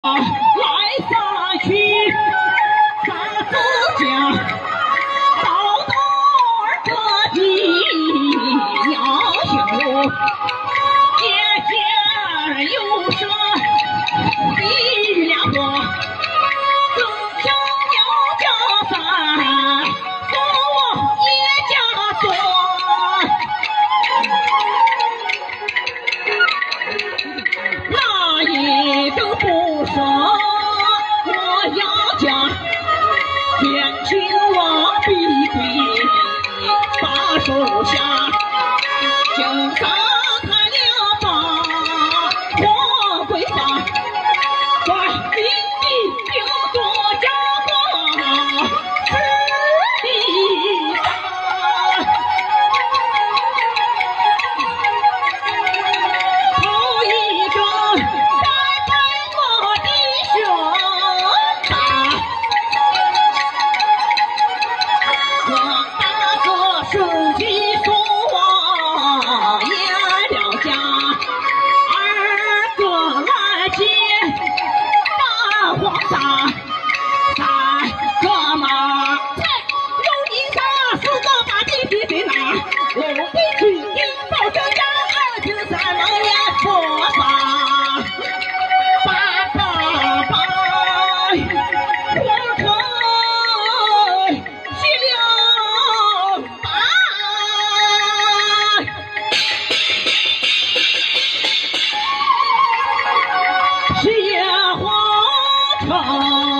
来撒去撒自家，到头儿这地要求，姐姐又说一两个，自小要加饭，父母也加做。那一个不说，我要讲天青王必归把手下，就杀他了吧，我归吧，怪你就做家光是你的。头一个该拜我的兄长，我大哥书记说也了家，二哥来接大黄沙，三个马菜有你仨，四个把地皮给拿，我得去领报这家，二子三毛也说法，爸爸爸，我可去了吧。铁皇城。